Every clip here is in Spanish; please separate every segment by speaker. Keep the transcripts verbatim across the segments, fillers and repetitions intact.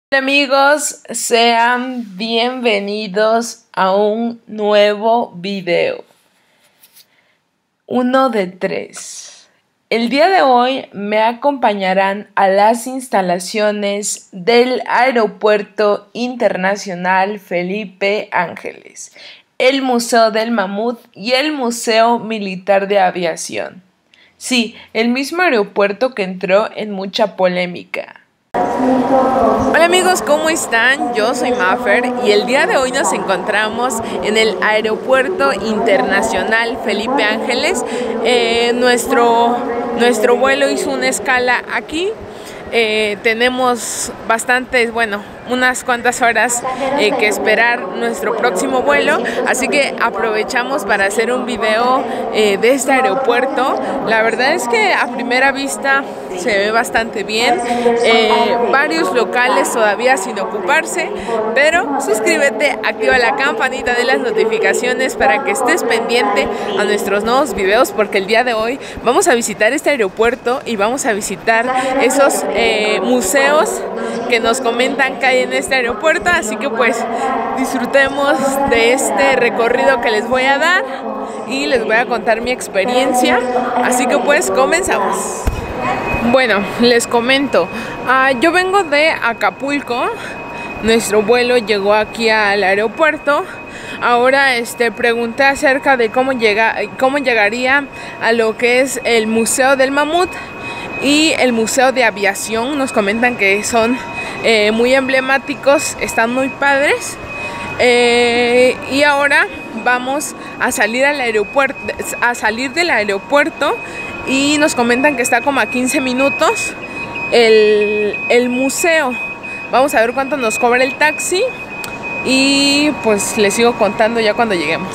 Speaker 1: Hola amigos, sean bienvenidos a un nuevo video. Uno de tres. El día de hoy me acompañarán a las instalaciones del Aeropuerto Internacional Felipe Ángeles, el Museo del Mamut y el Museo Militar de Aviación. Sí, el mismo aeropuerto que entró en mucha polémica. Hola amigos, ¿cómo están? Yo soy Mafer y el día de hoy nos encontramos en el Aeropuerto Internacional Felipe Ángeles. Eh, nuestro, nuestro vuelo hizo una escala aquí. Eh, tenemos bastantes, bueno, unas cuantas horas eh, que esperar nuestro próximo vuelo, así que aprovechamos para hacer un video eh, de este aeropuerto. La verdad es que a primera vista se ve bastante bien, eh, varios locales todavía sin ocuparse, pero suscríbete, activa la campanita de las notificaciones para que estés pendiente a nuestros nuevos videos, porque el día de hoy vamos a visitar este aeropuerto y vamos a visitar esos eh, museos que nos comentan que hay en este aeropuerto, así que pues disfrutemos de este recorrido que les voy a dar y les voy a contar mi experiencia, así que pues comenzamos. Bueno, les comento, uh, yo vengo de Acapulco, nuestro vuelo llegó aquí al aeropuerto. Ahora este, pregunté acerca de cómo, llega, cómo llegaría a lo que es el Museo del Mamut y el Museo de Aviación. Nos comentan que son eh, muy emblemáticos, están muy padres. Eh, y ahora vamos a salir al aeropuerto, a salir del aeropuerto, y nos comentan que está como a quince minutos el, el museo. Vamos a ver cuánto nos cobra el taxi y pues les sigo contando ya cuando lleguemos.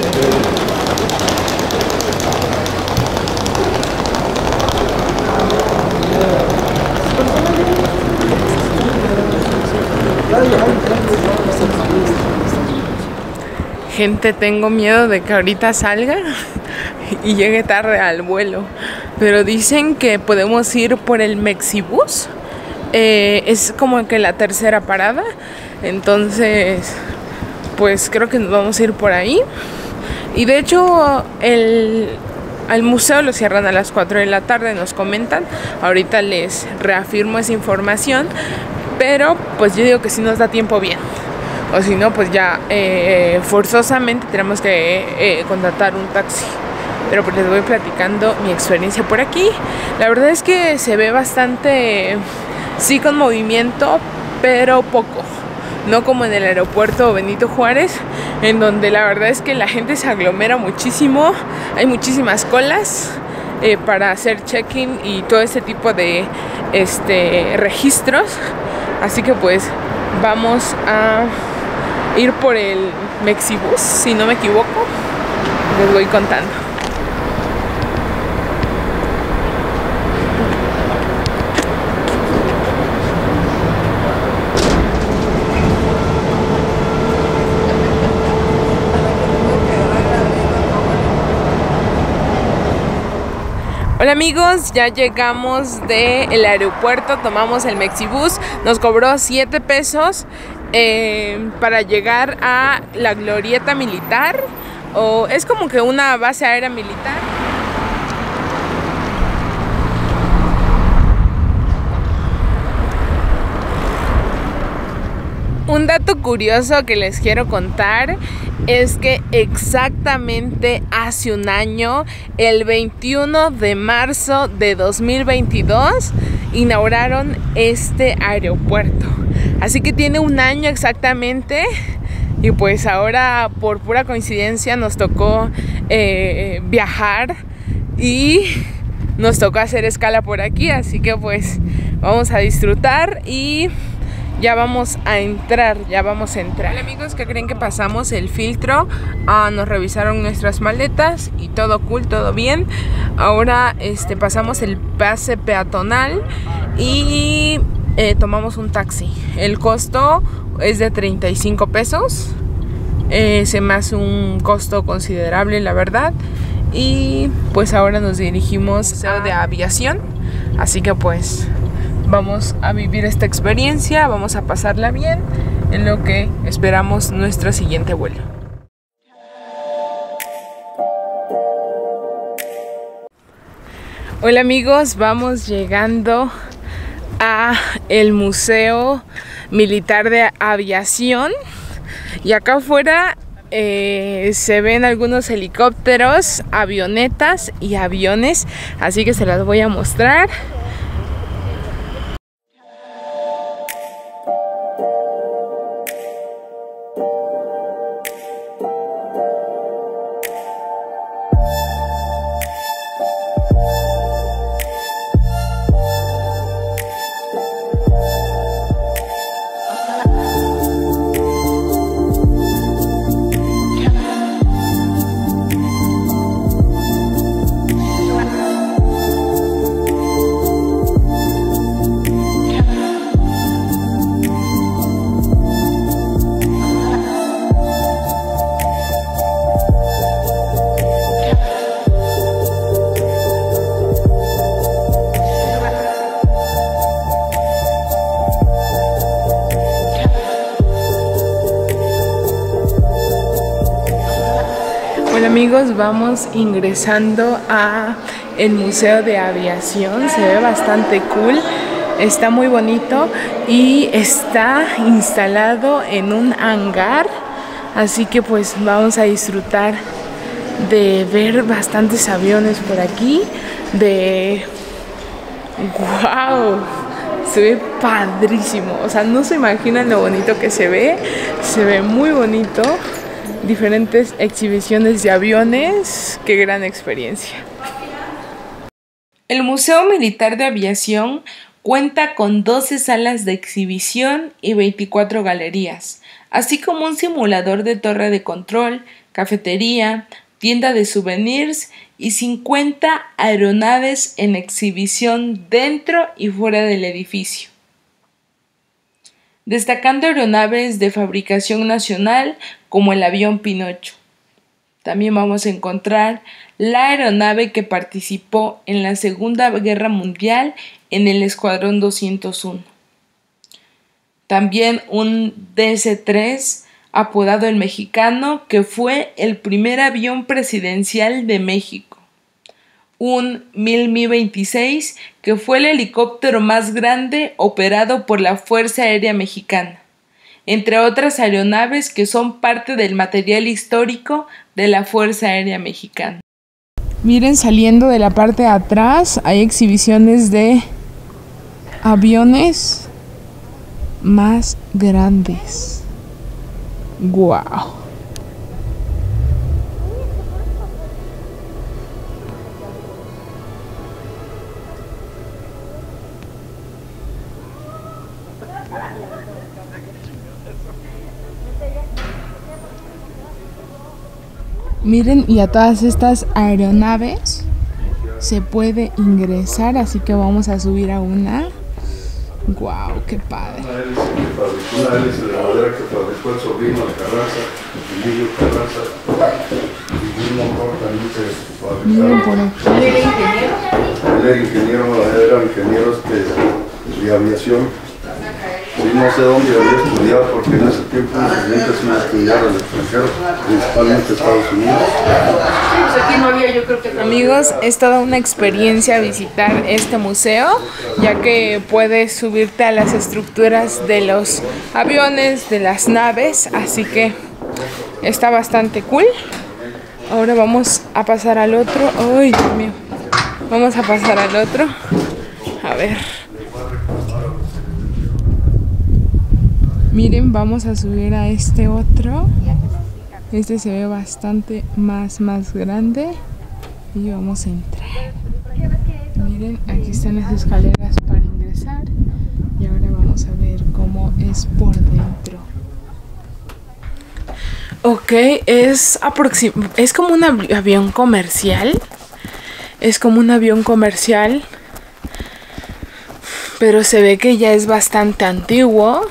Speaker 1: Gente, tengo miedo de que ahorita salga y llegue tarde al vuelo, pero dicen que podemos ir por el Mexibus. Eh, es como que la tercera parada, entonces pues creo que nos vamos a ir por ahí. Y de hecho el, al museo lo cierran a las cuatro de la tarde, nos comentan. Ahorita les reafirmo esa información, pero pues yo digo que sí nos da tiempo bien, o si no pues ya eh, forzosamente tenemos que eh, contratar un taxi. Pero pues les voy platicando mi experiencia por aquí. La verdad es que se ve bastante, sí, con movimiento, pero poco. No como en el aeropuerto Benito Juárez, en donde la verdad es que la gente se aglomera muchísimo. Hay muchísimas colas eh, para hacer check-in y todo este tipo de este, registros. Así que pues vamos a ir por el Mexibus, si no me equivoco. Les voy contando. Hola amigos, ya llegamos del aeropuerto, tomamos el Mexibus, nos cobró siete pesos eh, para llegar a la glorieta militar, o es como que una base aérea militar. Un dato curioso que les quiero contar es que exactamente hace un año, el veintiuno de marzo de dos mil veintidós, inauguraron este aeropuerto. Así que tiene un año exactamente, y pues ahora por pura coincidencia nos tocó eh, viajar y nos tocó hacer escala por aquí. Así que pues vamos a disfrutar y ya vamos a entrar, ya vamos a entrar. Hola amigos, ¿qué creen? Que pasamos el filtro, uh, nos revisaron nuestras maletas y todo cool, todo bien. Ahora este, pasamos el pase peatonal y eh, tomamos un taxi. El costo es de treinta y cinco pesos, eh, se me hace un costo considerable, la verdad. Y pues ahora nos dirigimos al Museo de Aviación, así que pues vamos a vivir esta experiencia, vamos a pasarla bien en lo que esperamos nuestro siguiente vuelo. Hola amigos, vamos llegando a el Museo Militar de Aviación y acá afuera eh, se ven algunos helicópteros, avionetas y aviones, así que se las voy a mostrar. Hola amigos, vamos ingresando a el Museo de Aviación. Se ve bastante cool, está muy bonito y está instalado en un hangar, así que pues vamos a disfrutar de ver bastantes aviones por aquí. De wow, se ve padrísimo, o sea, no se imaginan lo bonito que se ve. Se ve muy bonito. Diferentes exhibiciones de aviones, qué gran experiencia. El Museo Militar de Aviación cuenta con doce salas de exhibición y veinticuatro galerías, así como un simulador de torre de control, cafetería, tienda de souvenirs y cincuenta aeronaves en exhibición dentro y fuera del edificio, destacando aeronaves de fabricación nacional como el avión Pinocho. También vamos a encontrar la aeronave que participó en la Segunda Guerra Mundial en el Escuadrón doscientos uno. También un D C tres apodado el Mexicano, que fue el primer avión presidencial de México. Un Mil Mi veintiséis, que fue el helicóptero más grande operado por la Fuerza Aérea Mexicana, entre otras aeronaves que son parte del material histórico de la Fuerza Aérea Mexicana. Miren, saliendo de la parte de atrás hay exhibiciones de aviones más grandes. ¡Guau! Miren, y a todas estas aeronaves se puede ingresar, así que vamos a subir a una. ¡Guau! ¡Qué padre!
Speaker 2: Una hélice de madera que fabricó el sobrino de Carranza, Emilio Carranza, y un motor también se fabricaba.
Speaker 1: Miren por aquí.
Speaker 2: ¿Él era ingeniero? Él era ingeniero, eran ingenieros de, de aviación. Sí, no sé dónde había estudiado, porque en ese tiempo los estudiantes iban a estudiar al extranjero, principalmente Estados Unidos.
Speaker 1: Pues aquí no había, yo creo que... Amigos, es toda una experiencia visitar este museo, ya que puedes subirte a las estructuras de los aviones, de las naves, así que está bastante cool. Ahora vamos a pasar al otro. ¡Ay, Dios mío! Vamos a pasar al otro. A ver. Miren, vamos a subir a este otro. Este se ve bastante más, más grande. Y vamos a entrar. Miren, aquí están las escaleras para ingresar. Y ahora vamos a ver cómo es por dentro. Ok, es aproxim- es como un avi- avión comercial. Es como un avión comercial. Pero se ve que ya es bastante antiguo.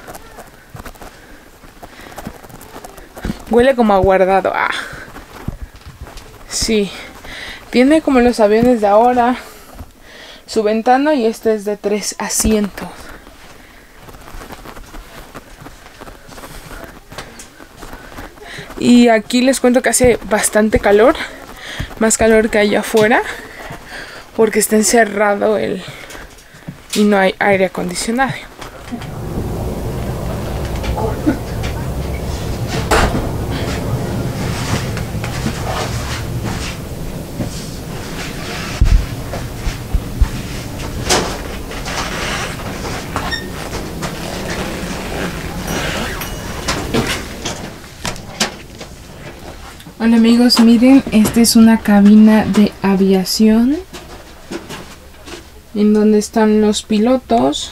Speaker 1: Huele como a guardado. Ah. Sí. Tiene como los aviones de ahora. su ventana y este es de tres asientos. Y aquí les cuento que hace bastante calor, más calor que allá afuera, porque está encerrado el y no hay aire acondicionado. Hola amigos, miren, esta es una cabina de aviación en donde están los pilotos.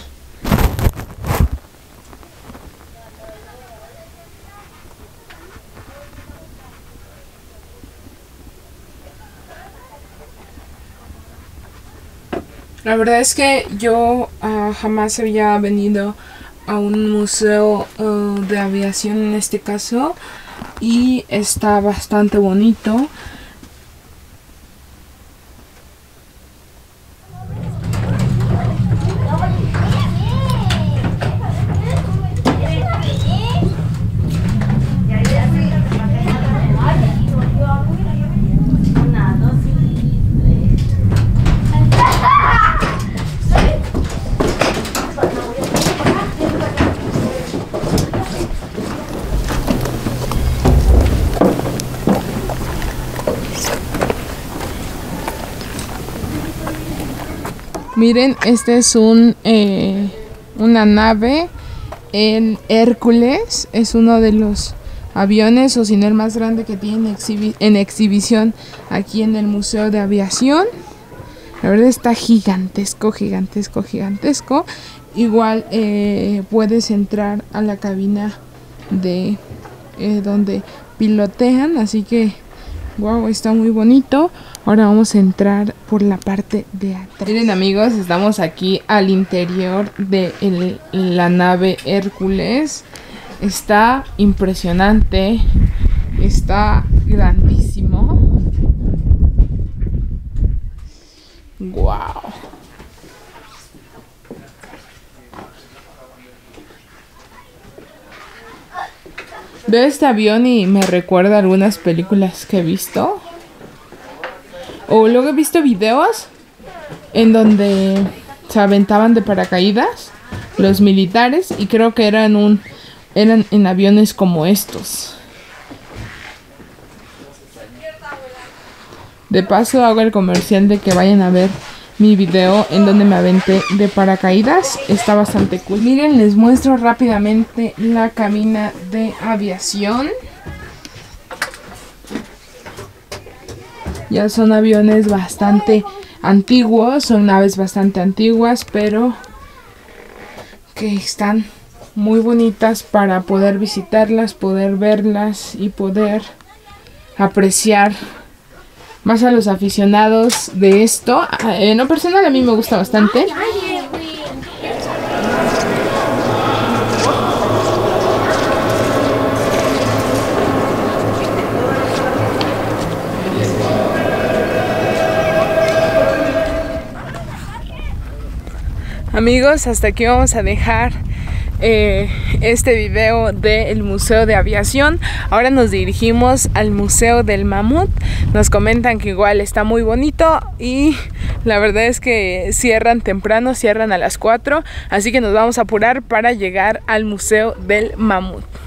Speaker 1: La verdad es que yo uh, jamás había venido a un museo uh, de aviación en este caso. Y está bastante bonito. Miren, este es un eh, una nave, el Hércules, es uno de los aviones, o si no el más grande que tienen exhibi en exhibición aquí en el Museo de Aviación. La verdad está gigantesco, gigantesco, gigantesco. Igual eh, puedes entrar a la cabina de eh, donde pilotean, así que wow, está muy bonito. Ahora vamos a entrar por la parte de atrás. Miren amigos, estamos aquí al interior de el, la nave Hércules. Está impresionante. Está grandísimo. Wow. Veo este avión y me recuerda a algunas películas que he visto. O luego he visto videos en donde se aventaban de paracaídas los militares y creo que eran un eran en aviones como estos. De paso hago el comercial de que vayan a ver mi video en donde me aventé de paracaídas. Está bastante cool. Miren, les muestro rápidamente la cabina de aviación. Ya son aviones bastante antiguos, son naves bastante antiguas, pero que están muy bonitas para poder visitarlas, poder verlas y poder apreciar más a los aficionados de esto. En lo personal a mí me gusta bastante. Amigos, hasta aquí vamos a dejar eh, este video del Museo de Aviación. Ahora nos dirigimos al Museo del Mamut. Nos comentan que igual está muy bonito y la verdad es que cierran temprano, cierran a las cuatro, así que nos vamos a apurar para llegar al Museo del Mamut.